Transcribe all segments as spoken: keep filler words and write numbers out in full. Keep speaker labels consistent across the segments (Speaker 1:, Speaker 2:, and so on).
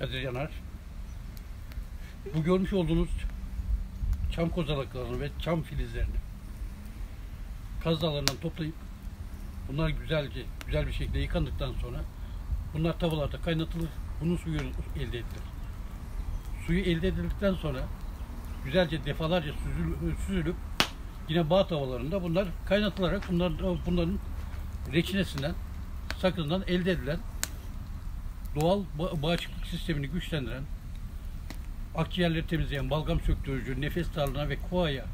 Speaker 1: Kadir Yanar. Bu görmüş olduğunuz çam kozalaklarını ve çam filizlerini kaz dallarından toplayıp bunlar güzelce güzel bir şekilde yıkandıktan sonra bunlar tavalarda kaynatılır. Bunun suyu elde edilir. Suyu elde edildikten sonra güzelce defalarca süzülüp, süzülüp yine bağ tavalarında bunlar kaynatılarak bunlar, bunların reçinesinden, sakızından elde edilen doğal bağışıklık sistemini güçlendiren, akciğerleri temizleyen, balgam söktürücü, nefes darlığına ve koaya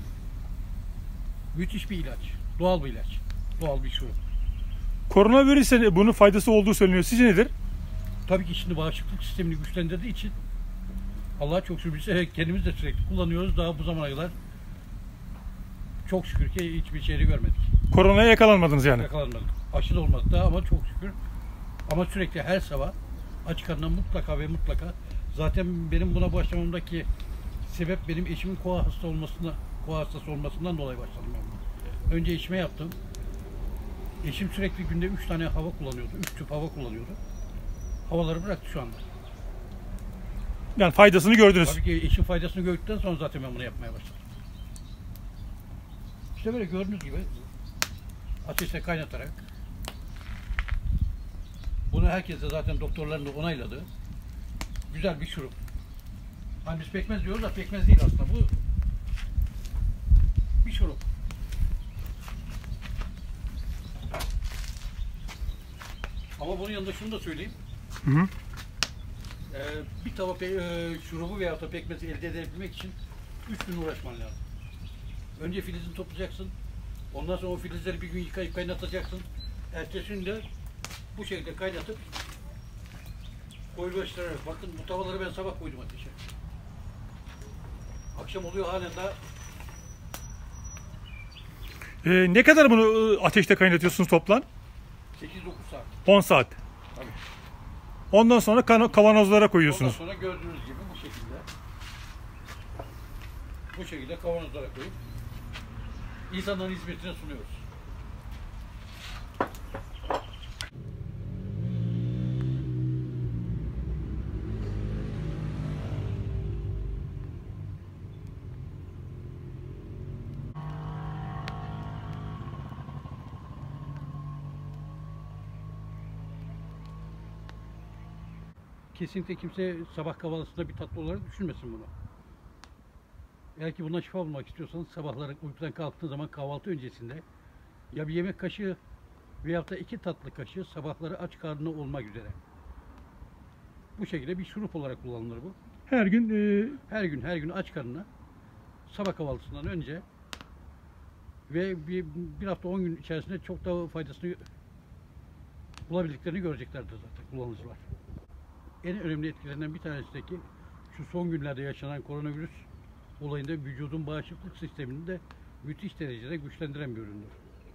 Speaker 1: müthiş bir ilaç. Doğal bir ilaç. Doğal bir şurup.
Speaker 2: Koronavirüse bunun faydası olduğu söyleniyor. Sizce nedir?
Speaker 1: Tabii ki şimdi bağışıklık sistemini güçlendirdiği için Allah'a çok şükür biz kendimiz de sürekli kullanıyoruz. Daha bu zamana kadar çok şükür ki hiçbir şeyi görmedik.
Speaker 2: Koronaya yakalanmadınız yani.
Speaker 1: Yakalanmadık. Aşı da olmadı da ama çok şükür. Ama sürekli her sabah aç karnına mutlaka ve mutlaka, zaten benim buna başlamamdaki sebep benim eşimin koa hasta olmasına, koa hastası olmasından dolayı başladım ben buna. Önce eşime yaptım. Eşim sürekli günde üç tane hava kullanıyordu. Üç tüp hava kullanıyordu. Havaları bıraktı şu anda.
Speaker 2: Yani faydasını gördünüz.
Speaker 1: Tabii ki eşim faydasını gördükten sonra zaten ben bunu yapmaya başladım. İşte böyle gördüğünüz gibi ateşte kaynatarak, bunu herkes de zaten doktorların da onayladı. Güzel bir şurup. Hani biz pekmez diyoruz da pekmez değil aslında bu. Bir şurup. Ama bunun yanında şunu da söyleyeyim.
Speaker 2: Hı hı.
Speaker 1: Ee, bir tava pe e, şurubu veya da pekmezi elde edebilmek için üç gün uğraşman lazım. Önce filizini toplayacaksın. Ondan sonra o filizleri bir gün yıkayıp kaynatacaksın. Ertesi gün de bu şekilde kaynatıp koyulaştırarak. Bakın bu tavaları ben sabah koydum ateşe. Akşam oluyor halen daha.
Speaker 2: Ee, ne kadar bunu ateşte kaynatıyorsunuz toplam?
Speaker 1: sekiz dokuz saat.
Speaker 2: on saat.
Speaker 1: Tabii.
Speaker 2: Ondan sonra kavanozlara koyuyorsunuz.
Speaker 1: Ondan sonra gördüğünüz gibi bu şekilde bu şekilde kavanozlara koyup insanların hizmetine sunuyoruz. Kesinlikle kimse sabah kahvaltısında bir tatlı olarak düşünmesin bunu. Eğer ki bundan şifa bulmak istiyorsanız sabahları uykudan kalktığınız zaman kahvaltı öncesinde ya bir yemek kaşığı veyahut da iki tatlı kaşığı sabahları aç karnına olmak üzere. Bu şekilde bir şurup olarak kullanılır bu.
Speaker 2: Her gün e...
Speaker 1: her gün her gün aç karnına sabah kahvaltısından önce ve bir, bir hafta on gün içerisinde çok daha faydasını bulabildiklerini göreceklerdir zaten kullanıcılar. En önemli etkilerinden bir tanesindeki şu son günlerde yaşanan koronavirüs olayında vücudun bağışıklık sistemini de müthiş derecede güçlendiren bir üründür.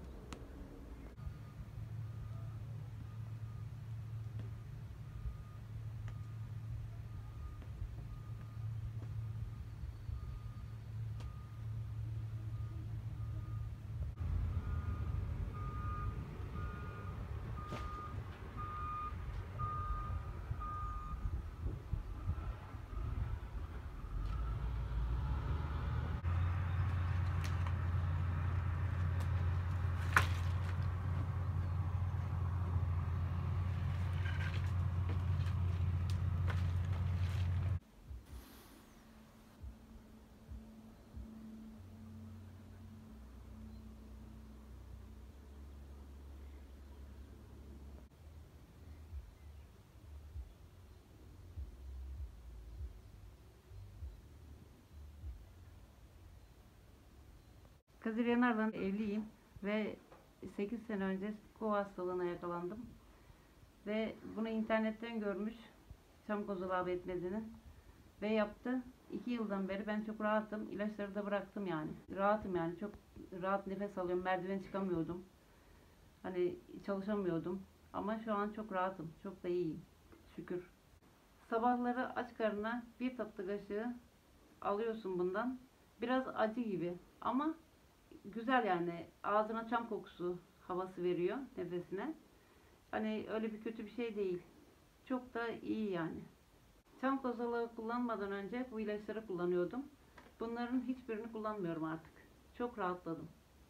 Speaker 3: Kadir Yanar'la evliyim ve sekiz sene önce koa hastalığına yakalandım. Ve bunu internetten görmüş, çam kozalağı betmezini ve yaptı. iki yıldan beri ben çok rahatım. İlaçları da bıraktım yani. Rahatım yani. Çok rahat nefes alıyorum. Merdiven çıkamıyordum. Hani çalışamıyordum. Ama şu an çok rahatım. Çok da iyiyim. Şükür. Sabahları aç karnına bir tatlı kaşığı alıyorsun bundan. Biraz acı gibi ama güzel yani. Ağzına çam kokusu havası veriyor nefesine. Hani öyle bir kötü bir şey değil. Çok da iyi yani. Çam kozalağı kullanmadan önce bu ilaçları kullanıyordum. Bunların hiçbirini kullanmıyorum artık. Çok rahatladım.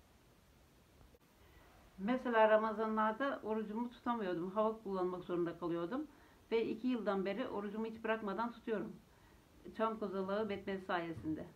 Speaker 3: Mesela Ramazanlarda orucumu tutamıyordum. Hava kullanmak zorunda kalıyordum. Ve iki yıldan beri orucumu hiç bırakmadan tutuyorum. Çam kozalağı betmezi sayesinde.